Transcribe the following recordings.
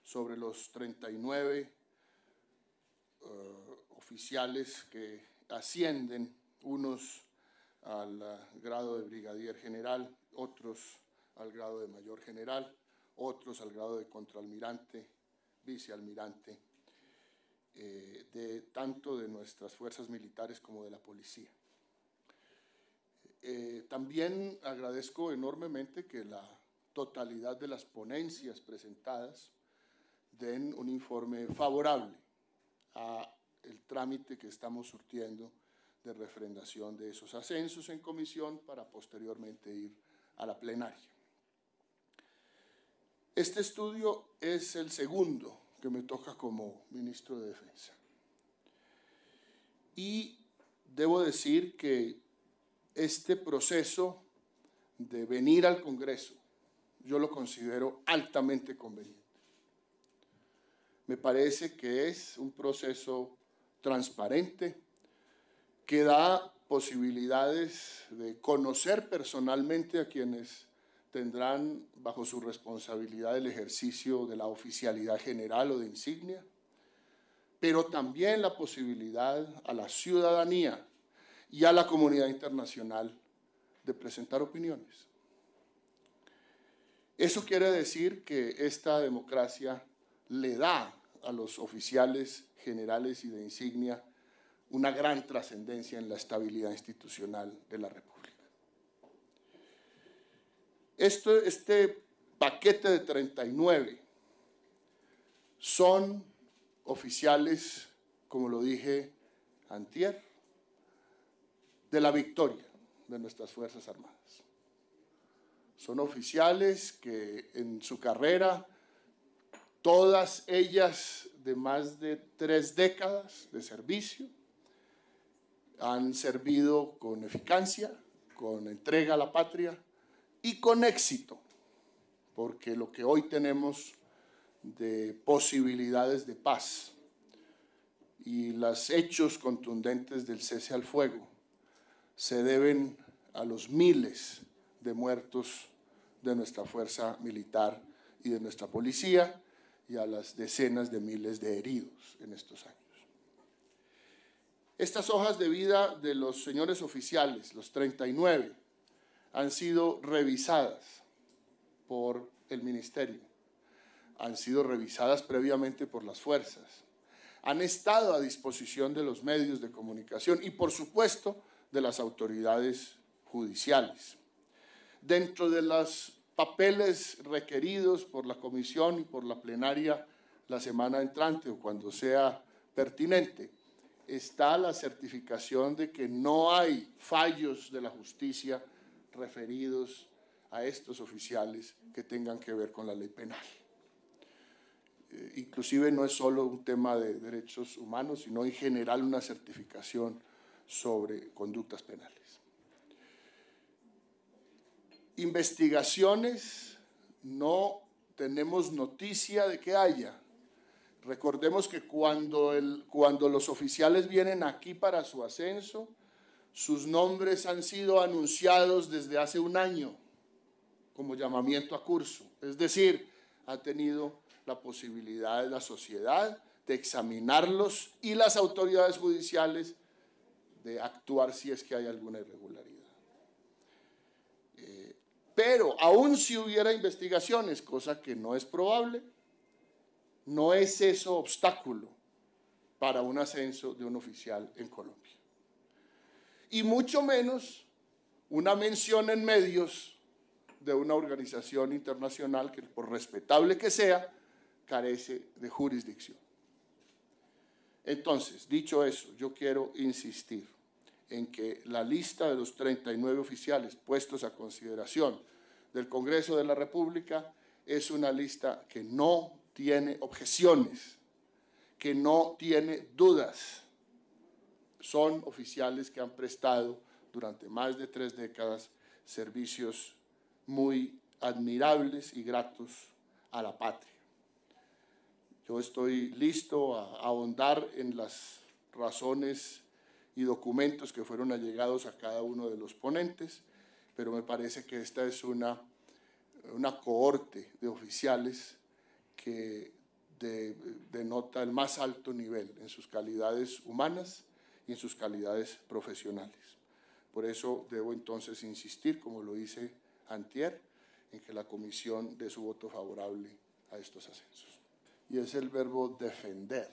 sobre los 39 oficiales que ascienden, unos al grado de brigadier general, otros al grado de mayor general, otros al grado de contraalmirante, vicealmirante, tanto de nuestras fuerzas militares como de la policía. También agradezco enormemente que la totalidad de las ponencias presentadas den un informe favorable al trámite que estamos surtiendo de refrendación de esos ascensos en comisión para posteriormente ir a la plenaria. Este estudio es el segundo que me toca como ministro de Defensa. Y debo decir que este proceso de venir al Congreso yo lo considero altamente conveniente. Me parece que es un proceso transparente que da posibilidades de conocer personalmente a quienes tendrán bajo su responsabilidad el ejercicio de la oficialidad general o de insignia, pero también la posibilidad a la ciudadanía y a la comunidad internacional de presentar opiniones. Eso quiere decir que esta democracia le da a los oficiales generales y de insignia una gran trascendencia en la estabilidad institucional de la República. Este paquete de 39 son oficiales, como lo dije antier, de la victoria de nuestras Fuerzas Armadas. Son oficiales que en su carrera, todas ellas de más de 3 décadas de servicio, han servido con eficacia, con entrega a la patria y con éxito, porque lo que hoy tenemos de posibilidades de paz y los hechos contundentes del cese al fuego se deben a los miles de muertos de nuestra fuerza militar y de nuestra policía y a las decenas de miles de heridos en estos años. Estas hojas de vida de los señores oficiales, los 39, han sido revisadas por el Ministerio, han sido revisadas previamente por las fuerzas, han estado a disposición de los medios de comunicación y, por supuesto, de las autoridades judiciales. Dentro de los papeles requeridos por la comisión y por la plenaria la semana entrante o cuando sea pertinente, está la certificación de que no hay fallos de la justicia referidos a estos oficiales que tengan que ver con la ley penal. Inclusive no es solo un tema de derechos humanos, sino en general una certificación sobre conductas penales. Investigaciones, no tenemos noticia de que haya. Recordemos que cuando los oficiales vienen aquí para su ascenso, sus nombres han sido anunciados desde hace un año como llamamiento a curso. Es decir, ha tenido la posibilidad de la sociedad de examinarlos y las autoridades judiciales de actuar si es que hay alguna irregularidad. Pero aún si hubiera investigaciones, cosa que no es probable, no es eso obstáculo para un ascenso de un oficial en Colombia. Y mucho menos una mención en medios de una organización internacional que, por respetable que sea, carece de jurisdicción. Entonces, dicho eso, yo quiero insistir en que la lista de los 39 oficiales puestos a consideración del Congreso de la República es una lista que no tiene objeciones, que no tiene dudas. Son oficiales que han prestado durante más de 3 décadas servicios muy admirables y gratos a la patria. Yo estoy listo a ahondar en las razones y documentos que fueron allegados a cada uno de los ponentes, pero me parece que esta es una cohorte de oficiales que denota el más alto nivel en sus calidades humanas y en sus calidades profesionales. Por eso debo entonces insistir, como lo hice antier, en que la comisión dé su voto favorable a estos ascensos. Y es el verbo defender.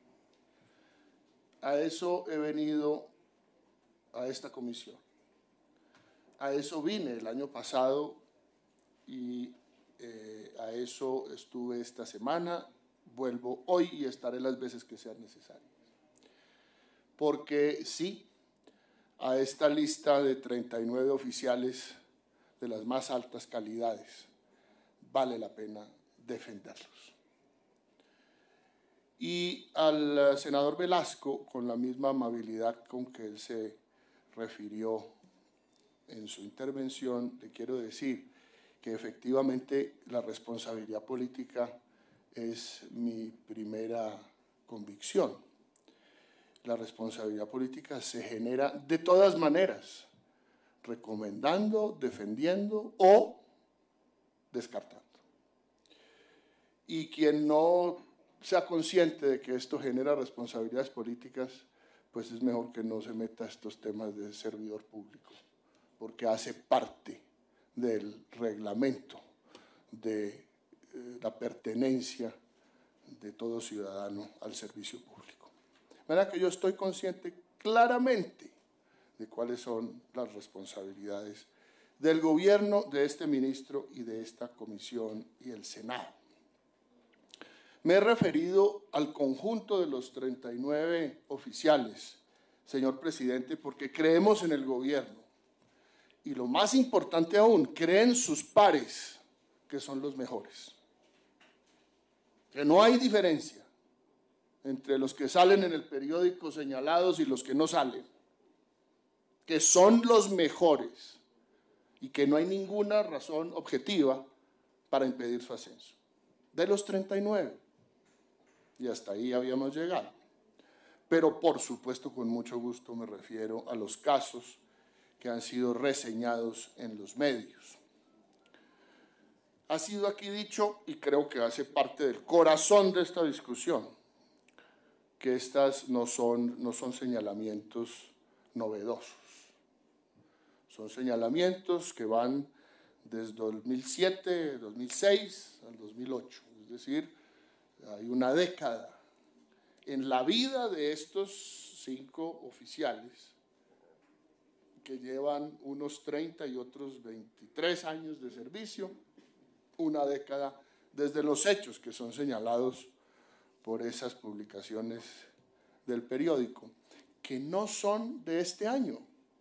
A eso he venido a esta comisión. A eso vine el año pasado y a eso estuve esta semana. Vuelvo hoy y estaré las veces que sean necesarias. Porque sí, a esta lista de 39 oficiales de las más altas calidades vale la pena defenderlos. Y al senador Velasco, con la misma amabilidad con que él se refirió en su intervención, le quiero decir que efectivamente la responsabilidad política es mi primera convicción. La responsabilidad política se genera de todas maneras, recomendando, defendiendo o descartando. Y quien no sea consciente de que esto genera responsabilidades políticas, pues es mejor que no se meta a estos temas de servidor público, porque hace parte del reglamento de la pertenencia de todo ciudadano al servicio público. De manera que yo estoy consciente claramente de cuáles son las responsabilidades del gobierno, de este ministro y de esta comisión y el Senado. Me he referido al conjunto de los 39 oficiales, señor presidente, porque creemos en el gobierno. Y lo más importante aún, creen sus pares, que son los mejores. Que no hay diferencia entre los que salen en el periódico señalados y los que no salen. Que son los mejores y que no hay ninguna razón objetiva para impedir su ascenso. De los 39. Y hasta ahí habíamos llegado. Pero por supuesto, con mucho gusto me refiero a los casos que han sido reseñados en los medios. Ha sido aquí dicho, y creo que hace parte del corazón de esta discusión, que estas no son señalamientos novedosos. Son señalamientos que van desde 2007, 2006 al 2008, es decir, hay una década en la vida de estos 5 oficiales que llevan unos 30 y otros 23 años de servicio, una década desde los hechos que son señalados por esas publicaciones del periódico, que no son de este año.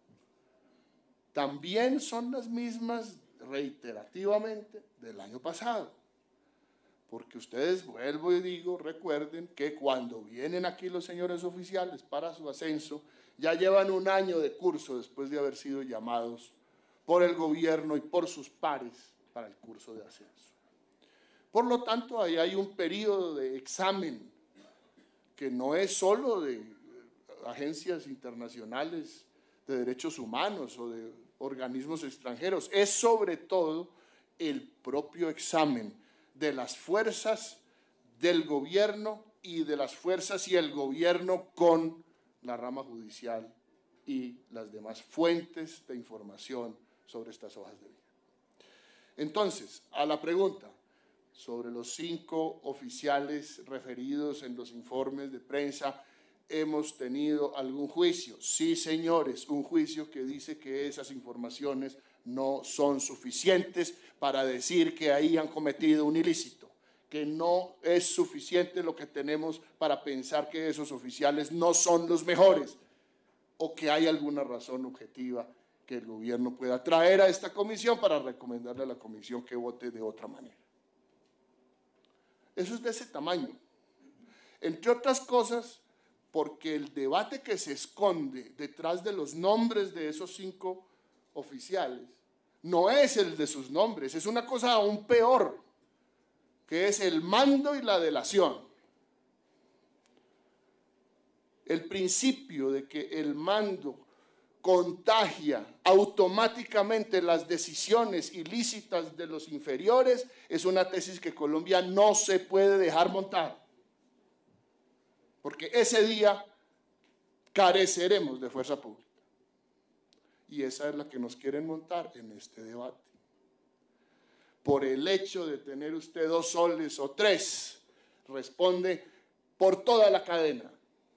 También son las mismas reiterativamente del año pasado. Porque ustedes, vuelvo y digo, recuerden que cuando vienen aquí los señores oficiales para su ascenso, ya llevan un año de curso después de haber sido llamados por el gobierno y por sus pares para el curso de ascenso. Por lo tanto, ahí hay un periodo de examen que no es solo de agencias internacionales de derechos humanos o de organismos extranjeros, es sobre todo el propio examen de las fuerzas del gobierno y de las fuerzas y el gobierno con la rama judicial y las demás fuentes de información sobre estas hojas de vida. Entonces, a la pregunta sobre los 5 oficiales referidos en los informes de prensa, ¿hemos tenido algún juicio? Sí, señores, un juicio que dice que esas informaciones no son suficientes para decir que ahí han cometido un ilícito, que no es suficiente lo que tenemos para pensar que esos oficiales no son los mejores o que hay alguna razón objetiva que el gobierno pueda traer a esta comisión para recomendarle a la comisión que vote de otra manera. Eso es de ese tamaño. Entre otras cosas, porque el debate que se esconde detrás de los nombres de esos 5 oficiales no es el de sus nombres, es una cosa aún peor, que es el mando y la delación. El principio de que el mando contagia automáticamente las decisiones ilícitas de los inferiores, es una tesis que Colombia no se puede dejar montar. Porque ese día careceremos de fuerza pública. Y esa es la que nos quieren montar en este debate. Por el hecho de tener usted 2 soles o 3, responde por toda la cadena.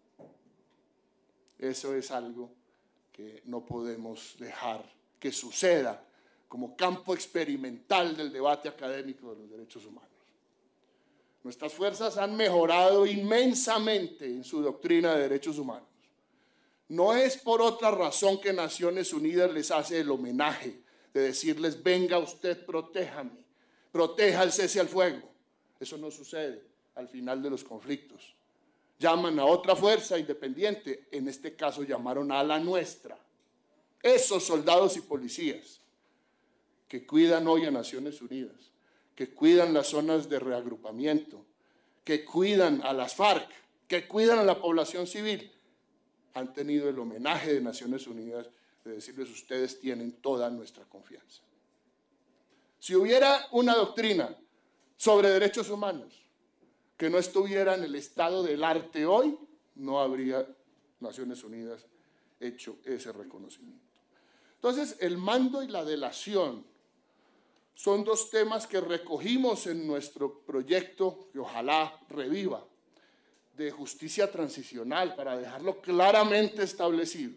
Eso es algo que no podemos dejar que suceda como campo experimental del debate académico de los derechos humanos. Nuestras fuerzas han mejorado inmensamente en su doctrina de derechos humanos. No es por otra razón que Naciones Unidas les hace el homenaje de decirles: venga usted, protéjame, proteja el cese al fuego. Eso no sucede al final de los conflictos. Llaman a otra fuerza independiente, en este caso llamaron a la nuestra. Esos soldados y policías que cuidan hoy a Naciones Unidas, que cuidan las zonas de reagrupamiento, que cuidan a las FARC, que cuidan a la población civil, han tenido el homenaje de Naciones Unidas de decirles: ustedes tienen toda nuestra confianza. Si hubiera una doctrina sobre derechos humanos que no estuviera en el estado del arte hoy, no habría Naciones Unidas hecho ese reconocimiento. Entonces, el mando y la delación son 2 temas que recogimos en nuestro proyecto, que ojalá reviva, de justicia transicional, para dejarlo claramente establecido.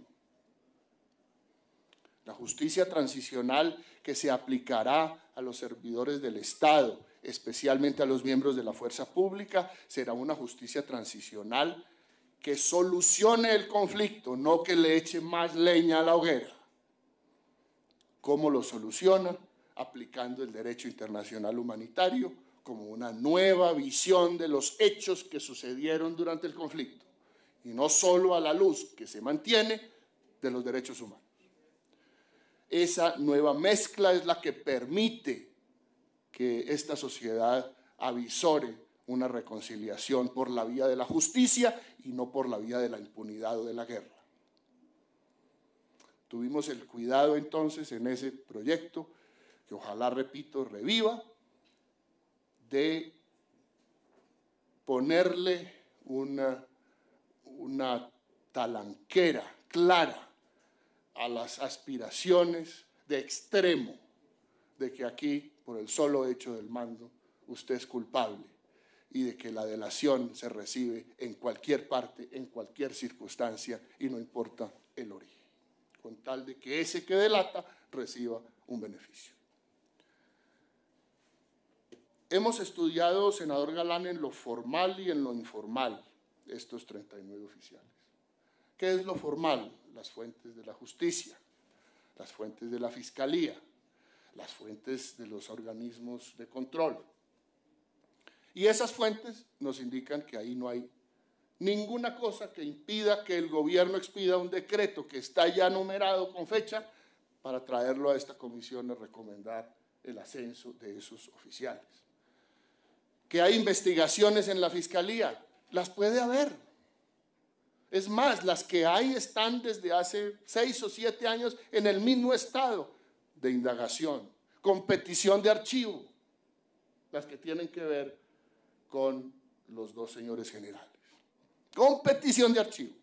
La justicia transicional que se aplicará a los servidores del Estado, especialmente a los miembros de la fuerza pública, será una justicia transicional que solucione el conflicto, no que le eche más leña a la hoguera. ¿Cómo lo soluciona? Aplicando el derecho internacional humanitario como una nueva visión de los hechos que sucedieron durante el conflicto, y no solo a la luz que se mantiene de los derechos humanos. Esa nueva mezcla es la que permite que esta sociedad avisore una reconciliación por la vía de la justicia y no por la vía de la impunidad o de la guerra. Tuvimos el cuidado entonces en ese proyecto, que ojalá, repito, reviva, de ponerle una talanquera clara a las aspiraciones de extremo de que aquí, por el solo hecho del mando, usted es culpable, y de que la delación se recibe en cualquier parte, en cualquier circunstancia, y no importa el origen, con tal de que ese que delata reciba un beneficio. Hemos estudiado, senador Galán, en lo formal y en lo informal estos 39 oficiales. ¿Qué es lo formal? Las fuentes de la justicia, las fuentes de la fiscalía, las fuentes de los organismos de control. Y esas fuentes nos indican que ahí no hay ninguna cosa que impida que el gobierno expida un decreto que está ya numerado con fecha para traerlo a esta comisión a recomendar el ascenso de esos oficiales. Que hay investigaciones en la fiscalía, las puede haber. Es más, las que hay están desde hace 6 o 7 años en el mismo estado de indagación, con petición de archivo, las que tienen que ver con los 2 señores generales, con petición de archivo.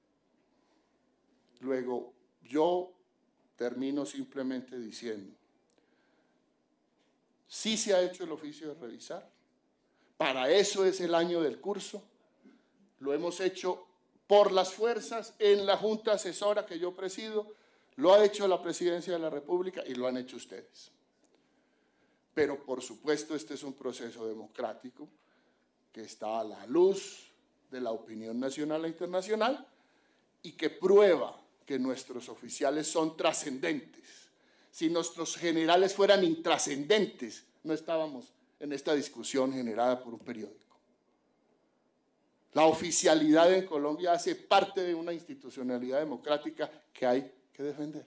Luego, yo termino simplemente diciendo: sí se ha hecho el oficio de revisar, para eso es el año del curso, lo hemos hecho por las fuerzas en la Junta Asesora que yo presido, lo ha hecho la Presidencia de la República y lo han hecho ustedes. Pero por supuesto este es un proceso democrático que está a la luz de la opinión nacional e internacional y que prueba que nuestros oficiales son trascendentes. Si nuestros generales fueran intrascendentes, no estábamos en esta discusión generada por un periódico. La oficialidad en Colombia hace parte de una institucionalidad democrática que hay que defender.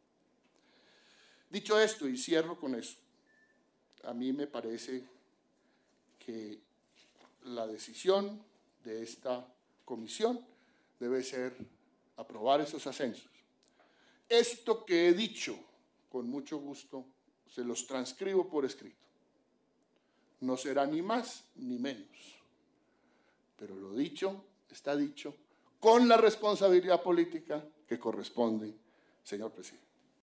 Dicho esto, y cierro con eso, a mí me parece que la decisión de esta comisión debe ser aprobar esos ascensos. esto que he dicho, con mucho gusto, se los transcribo por escrito. No será ni más ni menos. Pero lo dicho, está dicho, con la responsabilidad política que corresponde, señor presidente.